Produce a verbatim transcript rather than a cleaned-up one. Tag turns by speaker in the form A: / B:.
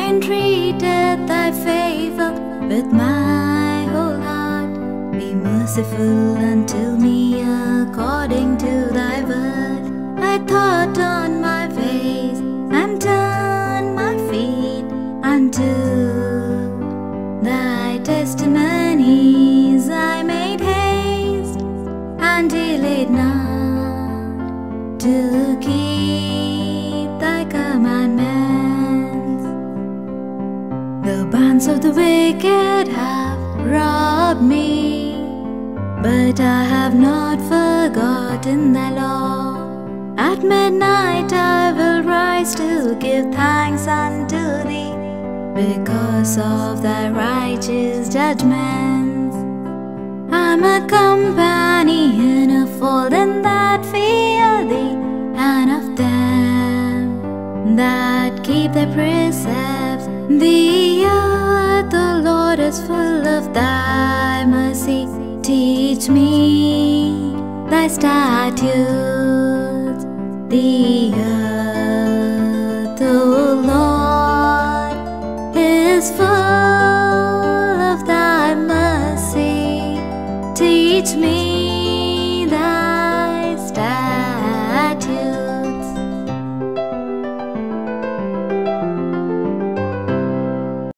A: entreated thy favour with my whole heart. Be merciful unto me according to thy word. I thought on my ways and turned my feet unto thy testimonies. I made haste and delayed not to keep thy commandments. The bands of the wicked have robbed me, but I have not forgotten thy law. At midnight I will rise to give thanks unto thee, because of thy righteous judgments. I'm a companion of all them that fear thee, and of them that keep thy precepts. The earth, O Lord, is full of thy mercy. Teach me thy statutes. The earth, O Lord, is full